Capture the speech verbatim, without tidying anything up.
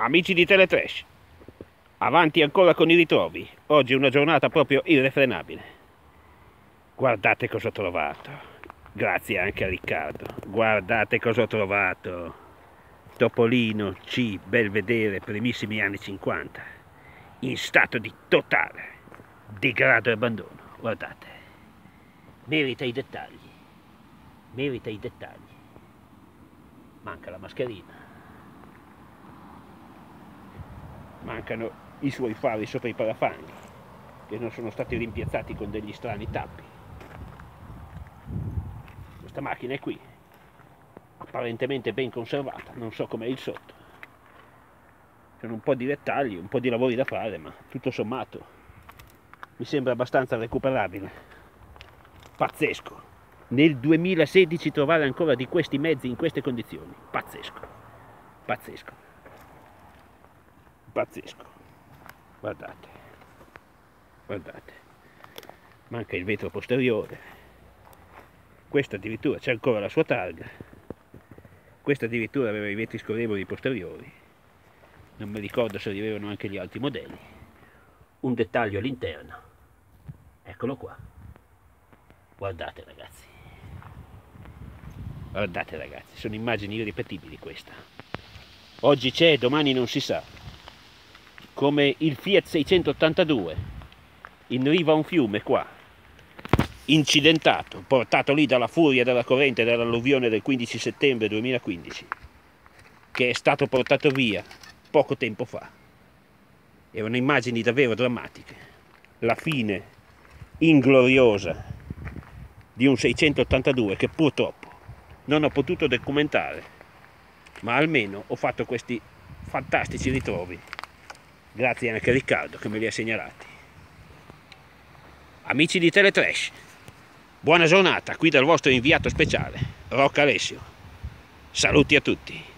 Amici di Teletrash, avanti ancora con i ritrovi. Oggi è una giornata proprio irrefrenabile. Guardate cosa ho trovato. Grazie anche a Riccardo. Guardate cosa ho trovato. Topolino C, Belvedere, primissimi anni cinquanta. In stato di totale degrado e abbandono. Guardate. Merita i dettagli. Merita i dettagli. Manca la mascherina. Mancano i suoi fari sopra i parafanghi, che non sono stati rimpiazzati con degli strani tappi. Questa macchina è qui, apparentemente ben conservata, non so com'è il sotto. Sono un po' di dettagli, un po' di lavori da fare, ma tutto sommato mi sembra abbastanza recuperabile. Pazzesco! Nel duemilasedici trovare ancora di questi mezzi in queste condizioni. Pazzesco! Pazzesco! Pazzesco, guardate, guardate, manca il vetro posteriore, questo addirittura c'è ancora la sua targa, questo addirittura aveva i vetri scorrevoli posteriori, non mi ricordo se avevano anche gli altri modelli. Un dettaglio all'interno, eccolo qua, guardate ragazzi, guardate ragazzi, sono immagini irripetibili questa. Oggi c'è, domani non si sa. Come il Fiat seicentottantadue in riva a un fiume qua, incidentato, portato lì dalla furia della corrente dell'alluvione del quindici settembre duemilaquindici, che è stato portato via poco tempo fa. Erano immagini davvero drammatiche. La fine ingloriosa di un seicentottantadue che purtroppo non ho potuto documentare, ma almeno ho fatto questi fantastici ritrovi. Grazie anche a Riccardo che me li ha segnalati. Amici di Teletrash, buona giornata qui dal vostro inviato speciale, Rocco Alessio. Saluti a tutti.